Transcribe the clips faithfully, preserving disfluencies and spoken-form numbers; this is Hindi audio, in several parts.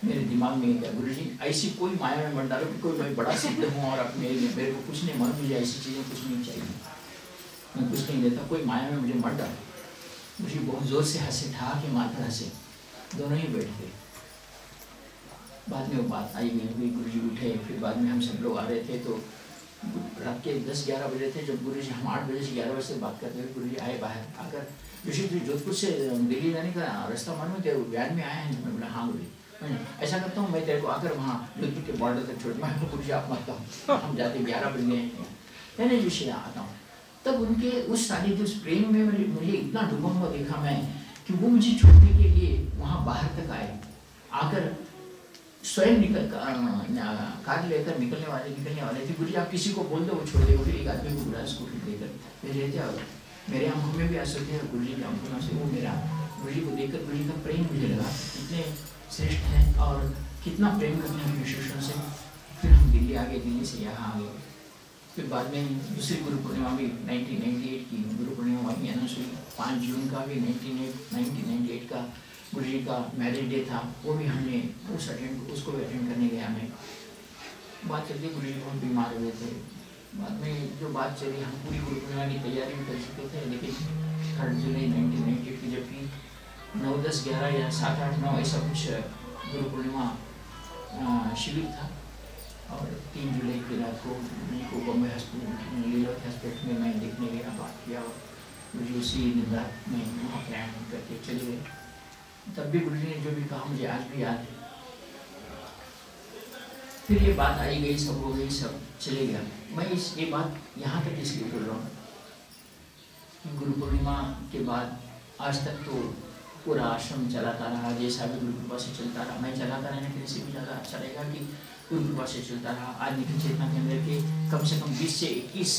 मेरे दिमाग में क्या, गुरु जी ऐसी कोई माया में मत डालो कि कोई मैं बड़ा सिद्ध हूँ और अपने मेरे को कुछ नहीं मालूम, मुझे ऐसी चीज़ें कुछ नहीं चाहिए, मैं कुछ नहीं देता, कोई माया में मुझे मत डालो। मुझे बहुत ज़ोर से हंसे, ठा के मारकर हंसे, दोनों ही बैठ गए। बाद में वो बात आई नहीं हुई, गुरु जी उठे, फिर बाद में हम सब लोग आ रहे थे तो रात के दस ग्यारह बजे थे जब गुरु जी, हम आठ बजे से ग्यारह बजे से बात करते हुए गुरु जी आए बाहर आकर, ऋषि जी जोधपुर से दिल्ली जाने का रास्ता मालूम है, वैन में आए हैं? मैं बोला हाँ गुरु जी, ऐसा करता हूँ मैं तेरे को आकर वहाँ जोधपुर के बॉर्डर तक छोड़, मैं गुरु जी आप मत कहो, हम जाते ग्यारह बज गए हैं, नहीं ऋषि आता हूँ। तब उनके उस सारी उस प्रेम में मुझे मुझे इतना डूबा हुआ देखा मैं कि वो मुझे छोड़ने के लिए वहाँ बाहर तक आए, आकर स्वयं निकल कार लेकर निकलने वाले निकलने वाले थे। गुरु जी आप किसी को बोल दो वो छोड़ दे, एक आदमी को बुला स्कूटी देकर मेरे रहते और मेरे आंखों में भी आ सकते हैं गुरु जी की आंखों से, वो मेरा गुरु जी को देखकर गुरु जी का प्रेम मुझे लगा कितने श्रेष्ठ हैं और कितना प्रेम करते हैं अपने शिष्यों से। फिर हम दिल्ली आ गए, दिल्ली से यहाँ आ गए। फिर बाद में दूसरी गुरु पूर्णिमा भी नाइनटीन नाइंटी एट की गुरु पूर्णिमा वहीं अनाउंस हुई, पाँच जून का भी नाइनटीन नाइंटी एट का गुरु जी का मैरिज डे था, वो भी हमने उस अटेंड उसको भी अटेंड करने गया मैं। बात चलती गुरु जी बहुत बीमार हुए थे, बाद में जो बात चली हम पूरी गुरु पूर्णिमा की तैयारी भी कर चुके थे, लेकिन third July nineteen ninety eight की जबकि नौ दस ग्यारह या सात आठ नौ ऐसा कुछ गुरु पूर्णिमा शिविर था और तीन जुलाई की रात को गुरु जी को बॉम्बे हॉस्पिटल लीलावती हॉस्पिटल में मैं देखने गया, बात किया और गुरु जी उसी दिन रात में वहाँ प्रयाण करके चले गए। तब भी गुरु जी ने जो भी कहा मुझे आज भी याद है। फिर ये बात आई गई, सब हो गई, सब चले गया। मैं इस ये बात यहाँ तक इसलिए बोल रहा हूँ, गुरु पूर्णिमा के बाद आज तक तो पूरा आश्रम चलाता रहा, जैसा भी गुरु कृपा से चलता रहा। मैं चलाता रहने के लिए भी ज़्यादा अच्छा रहेगा कि गुरु कृपा से चलता रहा। आज निखिल चेतना केंद्र के कम से कम बीस से इक्कीस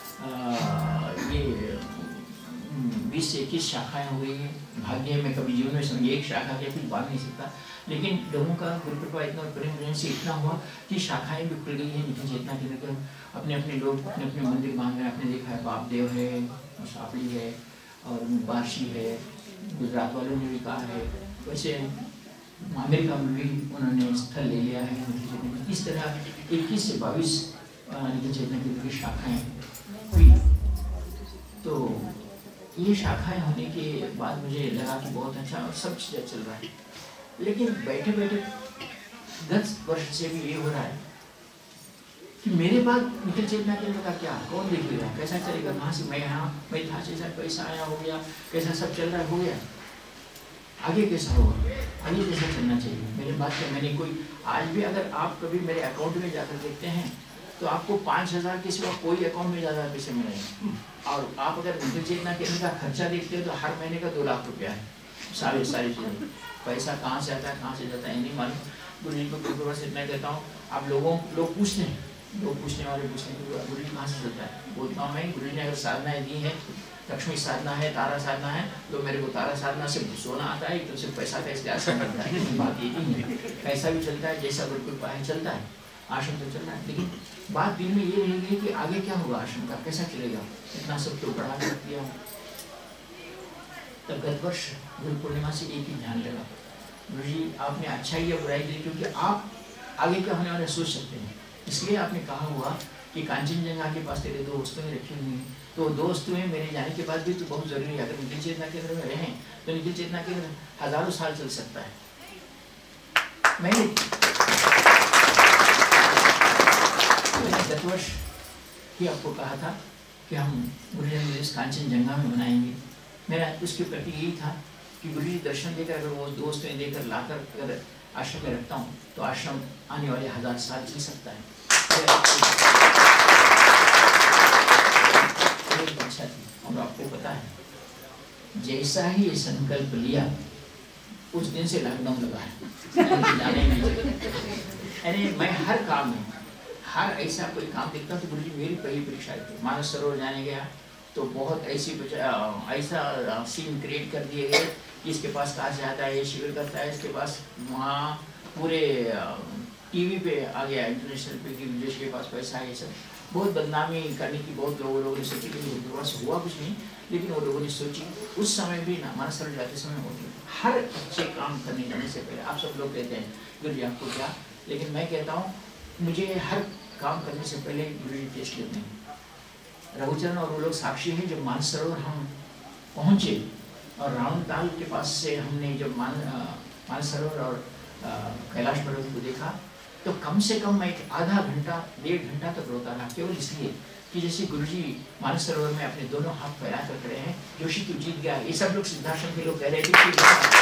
ये बीस से इक्कीस शाखाएँ हो गई हैं। भाग्य में कभी जीवन में समझिए एक शाखा के कुछ बांध नहीं सकता, लेकिन लोगों का गुरु कृपा इतना प्रेम से इतना हुआ कि शाखाएं भी खुल गई हैं। निखिल चेतना केंद्र के अपने अपने लोग अपने अपने मंदिर बांध रहे हैं। आपने देखा है बाप देव है, सापड़ी है और बार्शी है, गुजरात वालों ने भी कहा है, वैसे अमेरिका में भी उन्होंने स्थल ले लिया है निखिल चेतना। इस तरह इक्कीस से बाईस निखिल चेतना केंद्र की शाखाएँ हुई। तो ये शाखाएं होने के बाद मुझे लगा कि बहुत अच्छा और सब चीज़ें चल रहा है, लेकिन बैठे बैठे दस वर्ष से भी ये हो रहा है कि मेरे बाद निखिल चेतना केंद्र का क्या, कौन देखेगा, कैसा चलेगा, कहाँ से मैं यहाँ मैं था जैसा पैसा आया हो गया, कैसा सब चल रहा है हो गया, आगे कैसा होगा, आगे कैसा चलना चाहिए। मेरे बात क्या, मैंने कोई आज भी अगर आप कभी मेरे अकाउंट में जाकर देखते हैं तो आपको पाँच हज़ार के सिवा कोई अकाउंट में ज़्यादा पैसे मिलेंगे। और आप अगर निखिल चेतना केंद्र का खर्चा देखते हो तो हर महीने का दो लाख रुपया है, सारी सारी चीज़ें। पैसा कहाँ से आता है कहाँ से जाता है नहीं मालूम। गुरु जी को गुरु से इतना कहता हूँ, आप लोगों लोग पूछते हैं, लोग पूछने वाले पूछते हैं गुरु जी कहाँ से चलता है। बोलता हूँ मैं, गुरु जी ने अगर साधनाएँ दी हैं, लक्ष्मी साधना है, तारा साधना है, तो मेरे को तारा साधना से सोना आता है, तो सिर्फ पैसा कैसे आ सकता है। बात ये नहीं है, पैसा भी चलता है, जैसा गुरु कृपा है चलता है, आश्रम तो चल रहा है। लेकिन बात दिल में ये रहेगी कि आगे क्या होगा, आश्रम का कैसा चलेगा। इतना सब तो बढ़ा कर दिया। तब गत वर्ष गुरु पूर्णिमा से एक ही ध्यान लगा, गुरु जी आपने अच्छा ही या बुराई दी, क्योंकि आप आगे क्या होने वाला सोच सकते हैं। इसलिए आपने कहा हुआ कि कांचनजंगा के पास तेरे दो वस्तुएं रखी हुई हैं, तो दो वस्तुएं मेरे जाने के बाद भी तो बहुत जरूरी है। अगर निखिल चेतना केंद्र में रहें तो निखिल चेतना केंद्र हजारों साल चल सकता है। मैंने गत वर्ष ही आपको कहा था कि हम गुरु जी कांचनजंगा में बनाएंगे। मेरा उसके प्रति यही था कि गुरु जी दर्शन देकर अगर वो दोस्त में देकर लाकर अगर आश्रम में रखता हूँ तो आश्रम आने वाले हजार साल जी सकता है। इच्छा थी और आपको पता है जैसा ही ये संकल्प लिया उस दिन से लॉकडाउन लगा है। जाने नहीं, मैं हर काम में हर ऐसा कोई काम देखता हूँ तो गुरु जी मेरी पहली परीक्षा थी। मानस सरोवर जाने गया तो बहुत ऐसी ऐसा सीन क्रिएट कर दिए गए कि इसके पास कहाँ से आता है, ये शिविर करता है, इसके पास वहाँ पूरे टीवी पे आ गया इंटरनेशनल पे कि विदेश के पास पैसा है। ये सब बहुत बदनामी करने की बहुत लोगों लोगों ने सोची कि से हुआ कुछ नहीं, लेकिन वो लोगों ने सोची उस समय भी ना मानसरोवर जाते समय होती हर अच्छे काम करने जाने से पहले। आप सब लोग कहते हैं गुरु जी आपको क्या, लेकिन मैं कहता हूँ मुझे हर काम करने से पहले गुरु जी टेस्ट लेते हैं। रघुचरण और वो लोग साक्षी हैं, जब मानसरोवर हम पहुँचे और रावण ताल के पास से हमने जब मान मानसरोवर और कैलाश पर्वत को देखा तो कम से कम मैं एक आधा घंटा डेढ़ घंटा तक रोता रहा, केवल इसलिए कि जैसे गुरुजी मानसरोवर में अपने दोनों हाथ फैला कर खड़े हैं, जोशी तू जीत गया। ये सब लोग सिद्धाश्रम के लोग कह रहे थे कि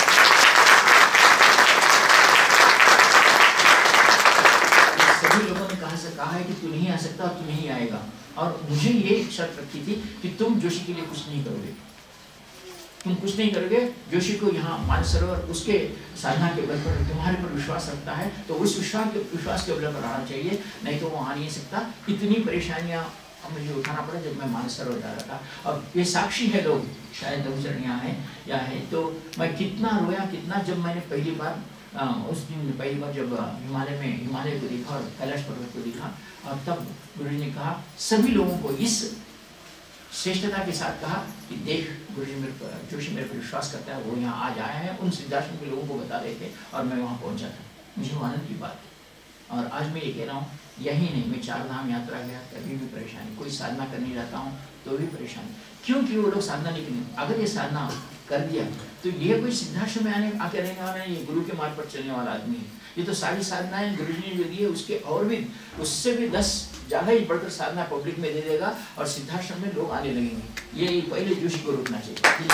सभी लोगों ने कहा से कहा है कि तू नहीं आ सकता और तू नहीं आएगा, और मुझे ये शर्त रखी थी कि तुम जोशी के लिए कुछ नहीं करोगे, तुम कुछ नहीं करोगे। जोशी को यहाँ मानसरोवर उसके साधना के बल पर तुम्हारे पर विश्वास रखता है, तो उस विश्वास के विश्वास के बल पर आना चाहिए, नहीं तो वो आ नहीं सकता। इतनी परेशानियाँ मुझे उठाना पड़ा जब मैं मानसरोवर जा रहा था, और ये साक्षी है लोग, शायद रघुचरण यहाँ है या है, तो मैं कितना रोया कितना, जब मैंने पहली बार आ, उस दिन पहली बार जब हिमालय में हिमालय को देखा और कैलाश पर्वत को देखा, और तब गुरु जी ने कहा सभी लोगों को इस श्रेष्ठता के साथ कहा कि देख गुरुजी मेरे पर जोशी मेरे पर विश्वास करता है, वो यहाँ आज आया है। उन सिद्धाश्रम के लोगों को बता रहे थे और मैं वहाँ पहुँचा था, मुझे आनंद की बात है। और आज मैं ये कह रहा हूँ, यही नहीं, मैं चार धाम यात्रा गया तभी भी परेशानी, कोई साधना करने जाता हूँ तो भी परेशानी, क्योंकि वो लोग साधना नहीं करेंगे। अगर ये साधना कर दिया तो ये कोई सिद्धाश्रम में आने आके रहने वाला है, ये गुरु के मार्ग पर चलने वाला आदमी है। ये तो सारी साधनाएं गुरु जी ने जो दी है उसके और भी उससे भी दस ज्यादा ही बढ़कर साधना पब्लिक में दे देगा और सिद्धाश्रम में लोग आने लगेंगे। ये पहले जोशी को रोकना चाहिए।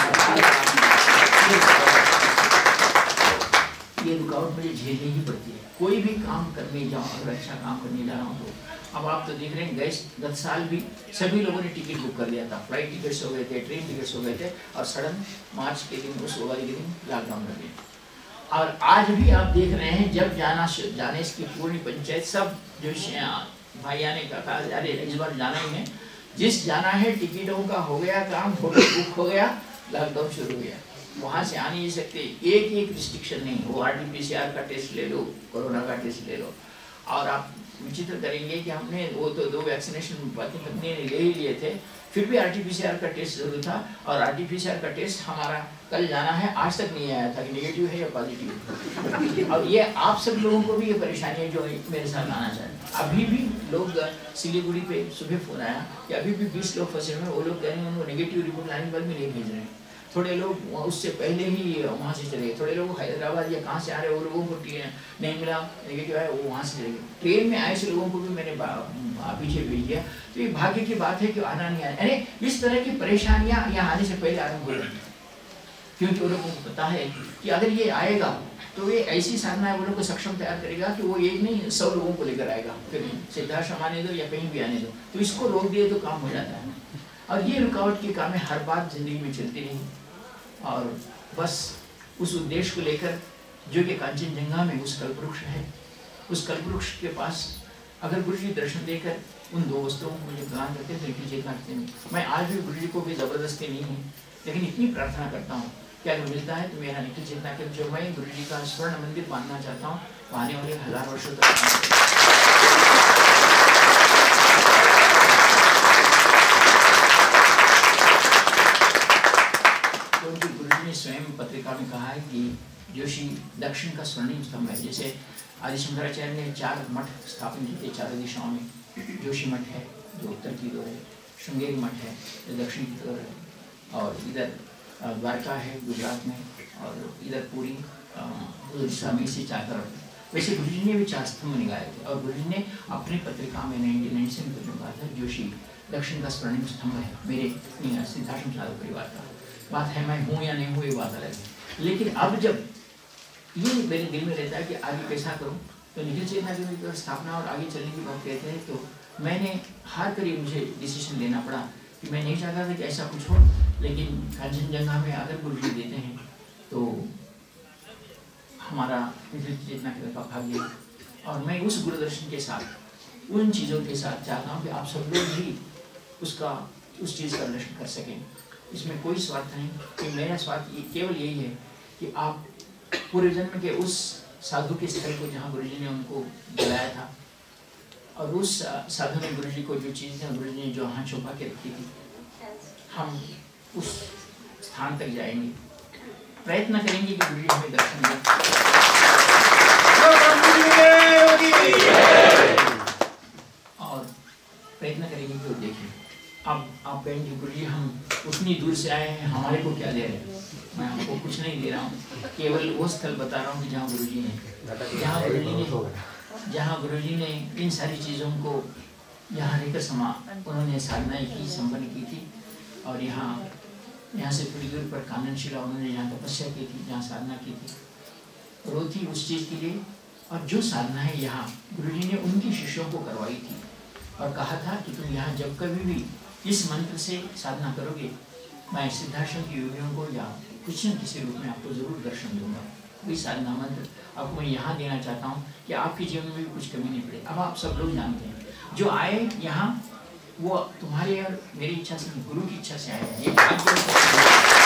ये रुकावट मुझे झेलनी ही पड़ती है, कोई भी काम करने जाओ, अगर अच्छा काम करने जा रहा हूँ तो। अब आप तो देख रहे हैं गए गत साल भी सभी लोगों ने टिकट बुक कर लिया था, फ्लाइट टिकट्स हो गए थे, ट्रेन टिकट्स हो गए थे, और सडन मार्च के दिन उस वाले के दिन लॉकडाउन कर दिया। और आज भी आप देख रहे हैं जब जाना जाने इसकी पूरी पंचायत सब जो भाइया ने कहा अरे इस बार जाना ही है, जिस जाना है टिकटों का हो गया काम, होटल बुक हो गया, लॉकडाउन शुरू हो गया, वहाँ से आ नहीं सकते। एक एक रिस्ट्रिक्शन नहीं, वो R T P C R का टेस्ट ले लो, कोरोना का टेस्ट ले लो। और आप विचित्र करेंगे कि हमने वो तो दो वैक्सीनेशन पत्नी पत्नी ने ले ही लिए थे, फिर भी R T P C R का टेस्ट जरूर था, और R T P C R का टेस्ट हमारा कल जाना है, आज तक नहीं आया था कि नेगेटिव है या पॉजिटिव। और ये आप सब लोगों को भी ये परेशानी है जो मेरे साथ आना चाहते हैं। अभी भी लोग सिलीगुड़ी पे सुबह फोन आया कि अभी भी बीस लोग फंसे हुए हैं, वो लोग कह रहे हैं उनको नेगेटिव रिपोर्ट लाने के बाद भी नहीं भेज रहे हैं। थोड़े लोग उससे पहले ही वहाँ से चले गए, थोड़े लोग हैदराबाद या कहाँ से आ रहे हैं, वो लोगों को नहीं मिला, नेगेटिव आया, वो वहाँ से चले गए। ट्रेन में आए से लोगों को भी मैंने पीछे भेज दिया। तो ये भाग्य की बात है कि आना नहीं आया, यानी इस तरह की परेशानियाँ यहाँ आने से पहले आरम्भ हो रही, क्योंकि वो लोगों को पता है कि अगर ये आएगा तो ये ऐसी साधना वो लोग को सक्षम तैयार करेगा कि वो एक नहीं सौ लोगों को लेकर आएगा, फिर सिद्धाश्रम आने दो या कहीं भी आने दो, तो इसको रोक दिए तो काम हो जाता है। और ये रुकावट के काम है, हर बात जिंदगी में चलती रही, और बस उस उद्देश्य को लेकर जो कि कांचनजंगा में उस कल्पवृक्ष है, उस कल्पवृक्ष के पास अगर गुरु जी दर्शन देकर उन दो वस्तुओं को मुझे प्रदान करते हैं तो इनकी चेतना करते हैं। मैं आज भी गुरु जी को भी जबरदस्ती नहीं है, लेकिन इतनी प्रार्थना करता हूँ कि अगर मिलता है तो मेरा निखिल चेतना कर, जो मैं गुरु जी का स्वर्ण मंदिर बांधना चाहता हूँ, आने वाले हजार वर्षों तक। स्वयं पत्रिका में कहा है कि जोशी दक्षिण का स्वर्णिम स्तंभ है। जैसे आदि शंकराचार्य ने चार मठ स्थापन किए चारों दिशाओं में, जोशी मठ है जो उत्तर की ओर है, श्रृंगेरी मठ है जो दक्षिण की ओर है, और इधर द्वारका है गुजरात में, और इधर पूरी उड़ीसा में इसी चार तरफ। वैसे गुरु जी ने भी चार स्तंभ निकाले थे, और गुरु जी ने अपनी पत्रिका में नाइनटीन नाइन्टी सेवन में कहा था जोशी दक्षिण का स्वर्णिम स्तंभ है मेरे सिद्धाश्रम साधु परिवार का। बात है मैं हूँ या नहीं हूँ ये बात अलग है, लेकिन अब जब ये मेरे दिल में रहता है कि आगे कैसा करूँ, तो निखिल चेतना की स्थापना और आगे चलने की बात कहते हैं, तो मैंने हार कर मुझे डिसीजन लेना पड़ा कि मैं नहीं चाहता था कि ऐसा कुछ हो, लेकिन कांचनजंगा में अगर गुरु जी देते हैं तो हमारा निखिल चेतना का भाग्य। और मैं उस गुरुदर्शन के साथ उन चीज़ों के साथ चाहता हूँ कि आप सब लोग भी उसका उस चीज़ का दर्शन कर सकें। इसमें कोई स्वार्थ नहीं, कि मेरा स्वार्थ ये केवल यही है कि आप पूरे जन्म के उस साधु के स्थल को जहाँ गुरुजी ने उनको बुलाया था, और उस साधु ने गुरु जी को जो चीज़ें गुरु जी ने जो हाथ छुपा के रखी थी, हम उस स्थान तक जाएंगे, प्रयत्न करेंगे कि गुरु जी हमें दर्शन दें। और प्रयत्न करेंगे कि वो देखें। अब आप कहेंगे गुरु जी हम उतनी दूर से आए हैं, हमारे को क्या दे रहे हैं? मैं आपको कुछ नहीं दे रहा हूँ, केवल वो स्थल बता रहा हूँ कि जहाँ गुरु जी ने जहाँ गुरु जी ने जहाँ गुरु जी ने इन सारी चीज़ों को यहाँ रहकर समा उन्होंने साधनाएं की, संपन्न की थी। और यहाँ यहाँ से थोड़ी दूर पर काननशिला उन्होंने यहाँ तपस्या की थी, जहाँ साधना की थी, और वो थी उस चीज़ के लिए। और जो साधना है यहाँ गुरु जी ने उनके शिष्यों को करवाई थी और कहा था कि तुम यहाँ जब कभी भी इस मंत्र से साधना करोगे, मैं सिद्धाश्रम के योगियों को या कुछ न किसी रूप में आपको जरूर दर्शन दूंगा। वही साधना मंत्र आपको मैं यहाँ देना चाहता हूँ कि आपके जीवन में भी कुछ कमी नहीं पड़े। अब आप सब लोग जानते हैं जो आए यहाँ वो तुम्हारे और मेरी इच्छा से, गुरु की इच्छा से आए। ये